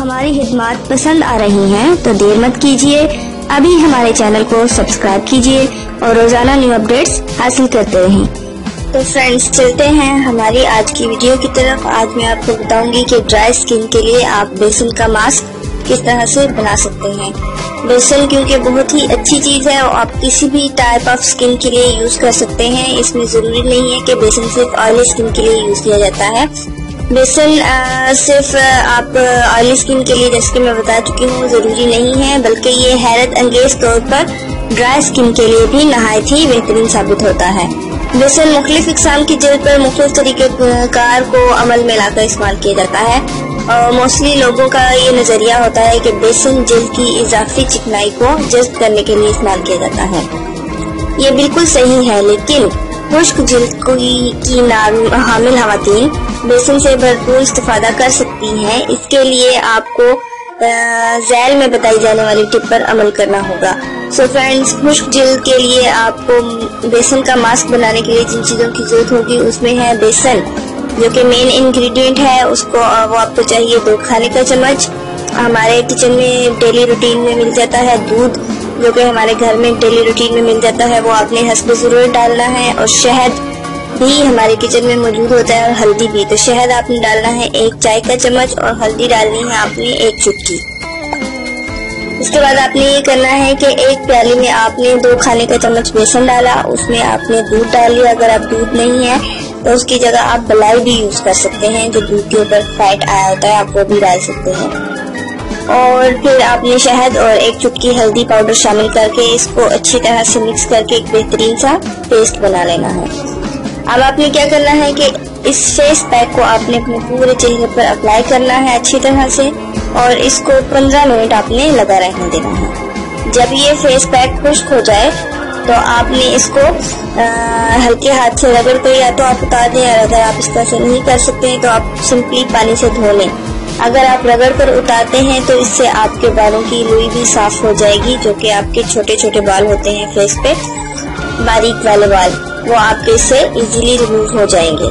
हमारी खिदमत पसंद आ रही हैं तो देर मत कीजिए, अभी हमारे चैनल को सब्सक्राइब कीजिए और रोजाना न्यू अपडेट्स हासिल करते रहें। तो फ्रेंड्स, चलते हैं हमारी आज की वीडियो की तरफ। आज मैं आपको बताऊंगी कि ड्राई स्किन के लिए आप बेसन का मास्क किस तरह से बना सकते हैं। बेसन क्योंकि बहुत ही अच्छी चीज है और आप किसी भी टाइप ऑफ स्किन के लिए यूज कर सकते हैं। इसमें जरूरी नहीं है कि बेसन सिर्फ ऑयली स्किन के लिए यूज किया जाता है। बेसन सिर्फ आप ऑयली स्किन के लिए, जैसे कि मैं बता चुकी हूँ, जरूरी नहीं है, बल्कि ये हैरत अंगेज तौर पर ड्राई स्किन के लिए भी नहायत ही बेहतरीन साबित होता है। बेसन मुख्तलिफ इक़साम की जल्द पर मुख्तलिफ तरीके कार को अमल में लाकर इस्तेमाल किया जाता है और मोस्टली लोगों का ये नजरिया होता है कि बेसन जल्द की इजाफी चिकनाई को जज्ब करने के लिए इस्तेमाल किया जाता है। ये बिल्कुल सही है, लेकिन खुश्क जल्द की हामिल खवातीन बेसन से भरपूर इस्तेफादा कर सकती हैं। इसके लिए आपको ज़ैल में बताई जाने वाली टिप पर अमल करना होगा। सो फ्रेंड्स, खुश्क जल्द के लिए आपको बेसन का मास्क बनाने के लिए जिन चीजों की जरूरत होगी उसमें है बेसन, जो कि मेन इंग्रेडिएंट है। उसको वो आपको चाहिए 2 खाने का चम्मच। हमारे किचन में डेली रूटीन में मिल जाता है दूध, जो कि हमारे घर में डेली रूटीन में मिल जाता है, वो आपने हस्बे ज़रूरत डालना है। और शहद भी हमारे किचन में मौजूद होता है और हल्दी भी। तो शहद आपने डालना है 1 चाय का चम्मच और हल्दी डालनी है आपने 1 चुटकी। उसके बाद आपने ये करना है कि 1 प्याली में आपने 2 खाने का चम्मच बेसन डाला, उसमें आपने दूध डाल लिया। अगर आप दूध नहीं है तो उसकी जगह आप मलाई भी यूज कर सकते हैं, जो दूध के ऊपर फैट आया होता है, आप वो भी डाल सकते हैं। और फिर आपने शहद और 1 चुटकी हल्दी पाउडर शामिल करके इसको अच्छी तरह से मिक्स करके एक बेहतरीन सा पेस्ट बना लेना है। अब आपने क्या करना है कि इस फेस पैक को आपने अपने पूरे चेहरे पर अप्लाई करना है अच्छी तरह से और इसको 15 मिनट आपने लगा रहने देना है। जब ये फेस पैक खुश्क हो जाए तो आपने इसको हल्के हाथ से रगड़ कर या तो आप उतार दें, और अगर आप इस तरह से नहीं कर सकते हैं तो आप सिंपली पानी से धो लें। अगर आप रगड़ कर उतारते हैं तो इससे आपके बालों की लुई भी साफ हो जाएगी, जो कि आपके छोटे छोटे बाल होते हैं फेस पे, बारीक वाले बाल, वो आपके इससे इजीली रिमूव हो जाएंगे।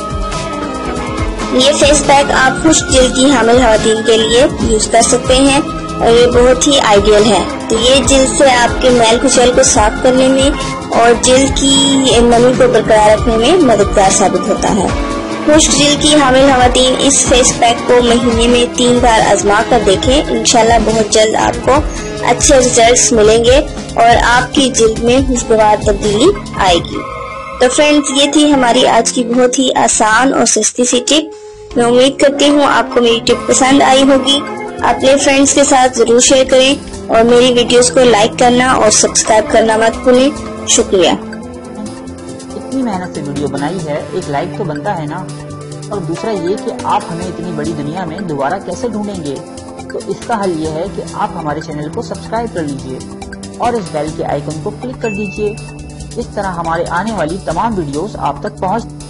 ये फेस पैक आप खुश्क जल्द की हामिल खवातीन के लिए यूज कर सकते हैं और ये बहुत ही आइडियल है। तो ये जल्द से आपके मैल कुचैल को साफ करने में और जल्द की नमी को बरकरार रखने में मददगार साबित होता है। खुश्क जल्द की हामिल खवातीन इस फेस पैक को महीने में 3 बार आजमा कर देखें। इंशाल्लाह बहुत जल्द आपको अच्छे रिजल्ट्स मिलेंगे और आपकी जल्द में खुशगवार तब्दीली आएगी। तो फ्रेंड्स, ये थी हमारी आज की बहुत ही आसान और सस्ती सी टिप। मैं उम्मीद करती हूँ आपको मेरी टिप पसंद आई होगी। अपने फ्रेंड्स के साथ जरूर शेयर करें और मेरी वीडियोस को लाइक करना और सब्सक्राइब करना मत भूलें। शुक्रिया। इतनी मेहनत से वीडियो बनाई है, एक लाइक तो बनता है ना। और दूसरा ये कि आप हमें इतनी बड़ी दुनिया में दोबारा कैसे ढूंढेंगे, तो इसका हल ये है कि आप हमारे चैनल को सब्सक्राइब कर लीजिए और इस बेल के आइकन को क्लिक कर दीजिए। इस तरह हमारे आने वाली तमाम वीडियोस आप तक पहुंच